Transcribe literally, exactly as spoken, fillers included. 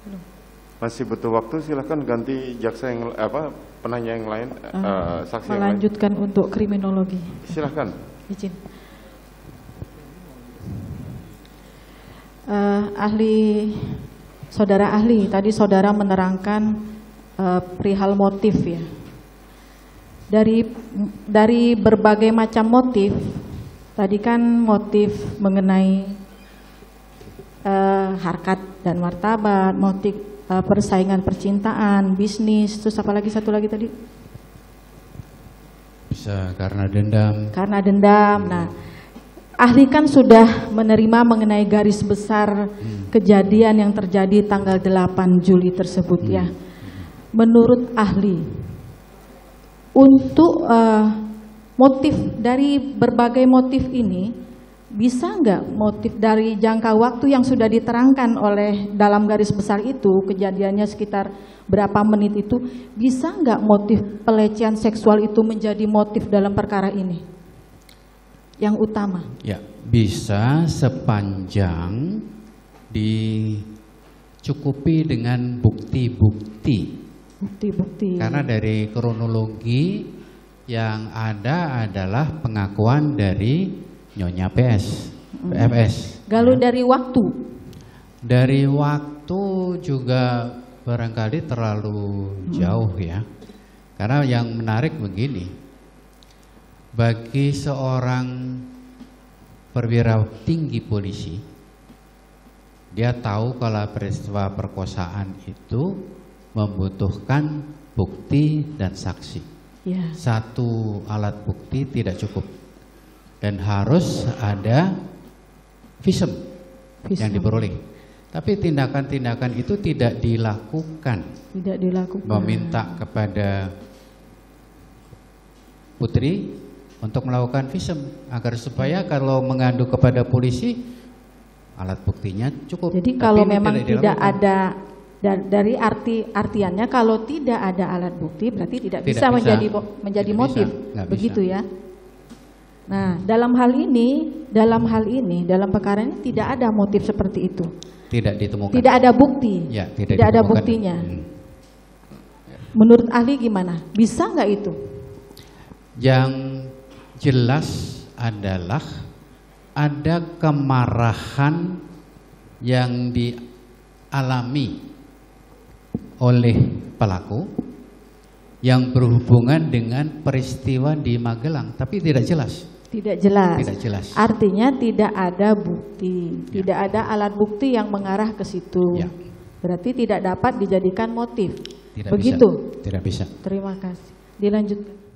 Masih butuh waktu, silahkan ganti jaksa yang apa penanya yang lain, uh, uh, saksi melanjutkan yang lain. Untuk kriminologi. Silahkan. Izin. Uh, ahli, saudara ahli, tadi saudara menerangkan uh, perihal motif ya. Dari dari berbagai macam motif, tadi kan motif mengenai uh, harkat dan martabat, motif uh, persaingan percintaan, bisnis, terus apa lagi satu lagi tadi? Bisa karena dendam. Karena dendam. Nah, ahli kan sudah menerima mengenai garis besar hmm. kejadian yang terjadi tanggal delapan Juli tersebut hmm. ya. Menurut ahli, untuk uh, motif dari berbagai motif ini, bisa nggak motif dari jangka waktu yang sudah diterangkan oleh dalam garis besar itu, kejadiannya sekitar berapa menit itu, bisa nggak motif pelecehan seksual itu menjadi motif dalam perkara ini yang utama? Ya, bisa sepanjang dicukupi dengan bukti-bukti. Bukti-bukti. Karena dari kronologi yang ada adalah pengakuan dari Nyonya P S, P F S. Kalau ya. dari waktu? Dari waktu juga barangkali terlalu jauh hmm. ya. Karena yang menarik begini, bagi seorang perwira tinggi polisi, dia tahu kalau peristiwa perkosaan itu membutuhkan bukti dan saksi. Ya. Satu alat bukti tidak cukup dan harus ada visum, visum yang diperoleh. Tapi tindakan-tindakan itu tidak dilakukan. Tidak dilakukan. Meminta kepada putri untuk melakukan visum agar supaya kalau mengadu kepada polisi alat buktinya cukup. Jadi kalau memang tidak, tidak ada dari arti artiannya kalau tidak ada alat bukti berarti tidak, tidak bisa, bisa menjadi menjadi tidak motif, bisa, begitu bisa. Ya. Nah, dalam hal ini, dalam hal ini, dalam perkara ini tidak ada motif seperti itu. Tidak ditemukan. Tidak ada bukti. Ya, tidak, tidak ada buktinya. Hmm. Menurut ahli gimana? Bisa nggak itu? Yang jelas adalah ada kemarahan yang dialami oleh pelaku yang berhubungan dengan peristiwa di Magelang, tapi tidak jelas. Tidak jelas. Tidak jelas. Artinya tidak ada bukti, ya. Tidak ada alat bukti yang mengarah ke situ. Ya. Berarti tidak dapat dijadikan motif. Tidak begitu? Bisa. Tidak bisa. Terima kasih. Dilanjutkan.